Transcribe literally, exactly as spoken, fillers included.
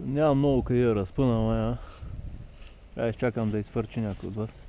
Няма много къде да разпъна, ама я. Ай, чакам да изпърчи някой от вас.